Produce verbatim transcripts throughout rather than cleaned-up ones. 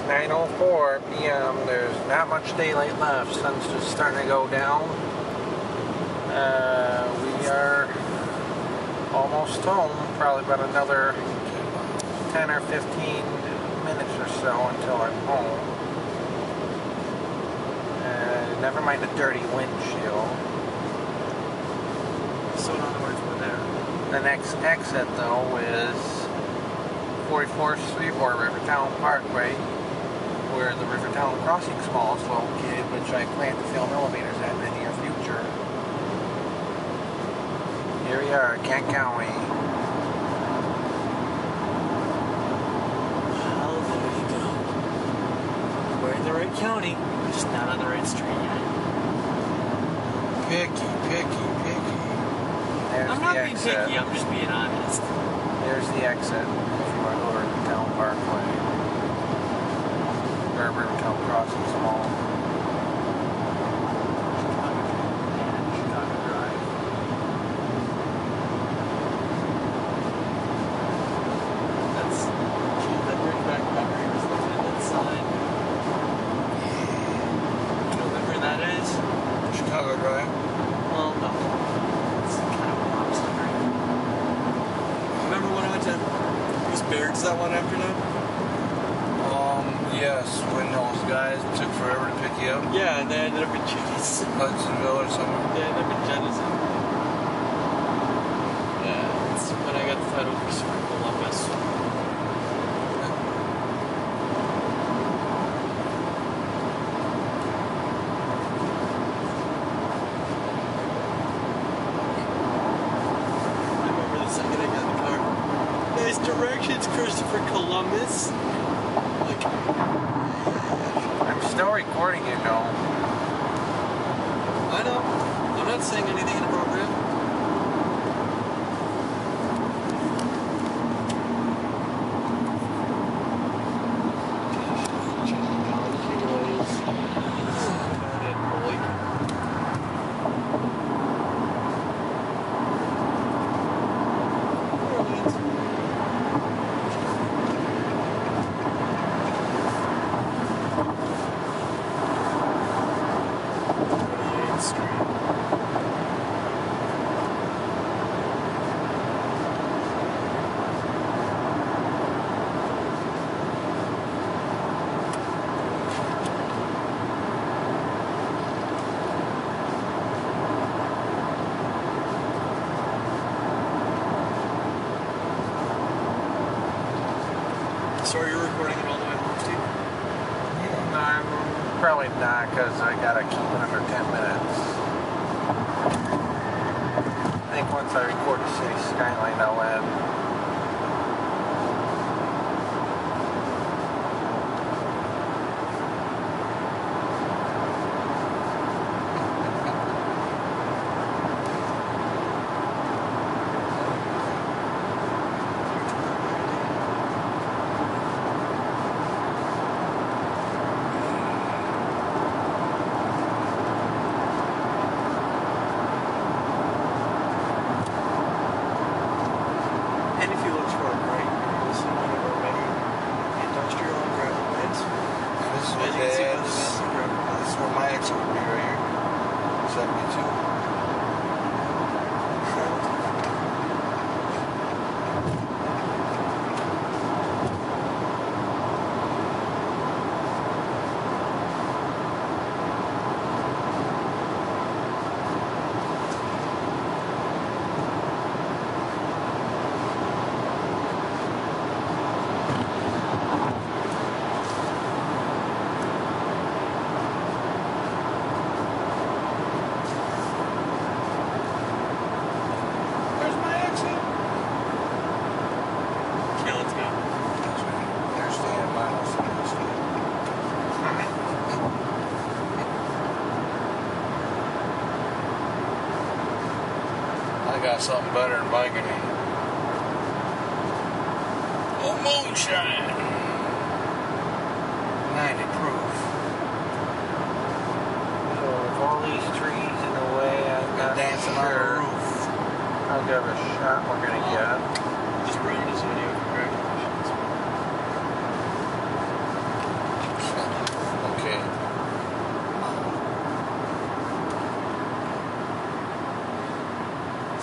nine oh four p m There's not much daylight left. Sun's just starting to go down. Uh, we are almost home. Probably about another ten or fifteen minutes or so until I'm home. Uh, never mind the dirty windshield. So in other words, we're there. The next exit though is forty-fourth Street or Rivertown Parkway, where the Rivertown Crossing Mall is located, which I plan to film elevators at in the near future. Here we are, Kent County. Well, there you go. We're in the right county, just not on the right street yet. Picky, picky, picky. There's I'm the not being exit. picky, I'm just being honest. There's the exit if you want to go to Rivertown Parkway. Or Rivertown Crossing Mall. Chicago Drive. That's, geez, that brings back memories looking at that sign. You know, remember where that is? Chicago Drive? Well, no. It's kind of a lobster drink. Remember when I went to Bruce Baird's that one afternoon? Um, yes, when those guys took forever to pick you up. Yeah, and they ended up in Chase. Hudsonville or something. They ended up in Genesee. Yeah, that's when I got the title for Columbus. I remember the second I got in the car. Nice directions, Christopher Columbus. Like, I'm still recording you, know. I know. I'm not saying anything inappropriate. So are you recording it all the way home, Steve? No, I'm probably not, because I gotta keep it under ten minutes. I think once I record the city skyline, I'll end. And if you look toward right, you'll see one of our many industrial and gravel pits. This is As where you can see by the Dad's, massive gravel pits. this is where my exit would be right here. seventy-two. Where's my exit? Okay, let's go. There's the end miles. I got something better than biking. Oh, moonshine! ninety proof. So with all these trees in the way, I'm not dancing on the roof. I'll give it a shot we're gonna get. Just ruined this video. Congratulations.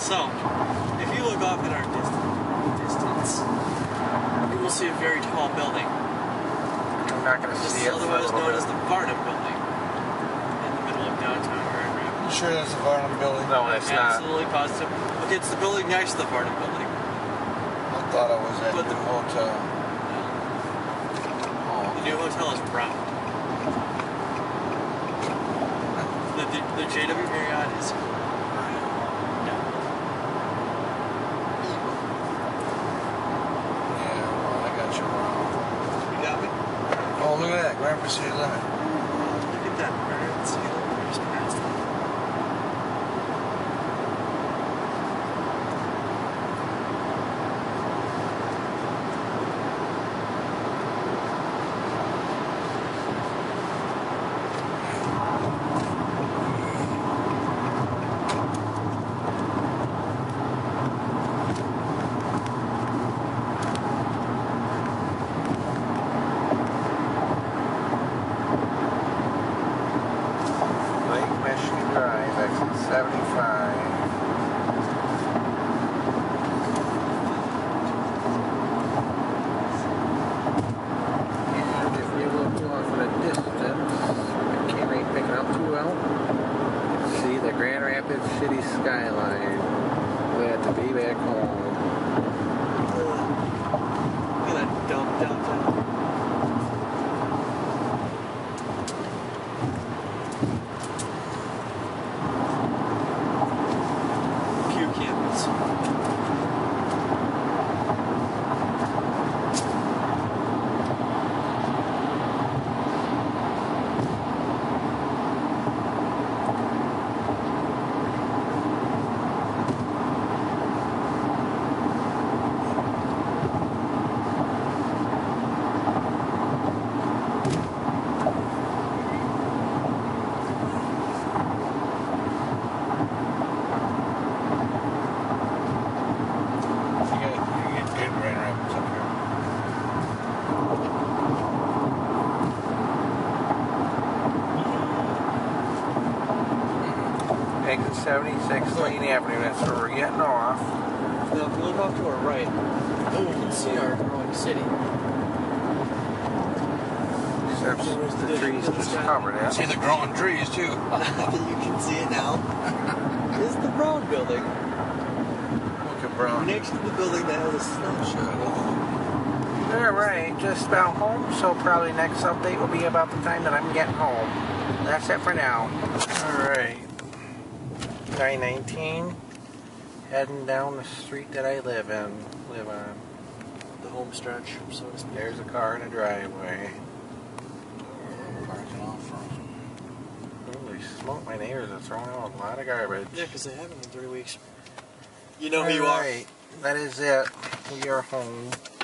So, if you look off at our distance, distance you will see a very tall building. I'm not going to This see is it. for a otherwise little known bit. as the Varnum Building, in the middle of downtown Grand Rapids. You sure that's the Varnum building? No, it's not. Absolutely positive. Okay, it's the building next to the Varnum Building. I thought it was that But new the- hotel. The new hotel is round. The, the, the J W Marriott is round. Yeah, well, I got you wrong. You got me? Oh, look at that, Grand Rapids City Limit. Look at that Marriott City Limit. We just passed it. Lake Michigan Drive, exit seventy-five. And if you look off in the distance, I can't really pick it up too well. See the Grand Rapids city skyline. Glad to be back home. Look at that dump downtown. Q campus. You get, you get good Grand Rapids up here. Exit seventy-six, Lane Avenue, that's where we're getting off. Now, if you look off to our right, oh, you can see our growing city. Except the trees just covered it. See the growing trees too. You can see it now. This is the Brown Building. Look at Brown. Next to the building that has a snapshot. All right, just about home, so probably next update will be about the time that I'm getting home. That's it for now. All right, nine nineteen, heading down the street that I live in, live on. The home stretch, so to speak. There's a car in the driveway. Parking off front. Holy smoke, my neighbors are throwing out a lot of garbage. Yeah, because they haven't in three weeks. You know who you All are. right, that is it. We are home.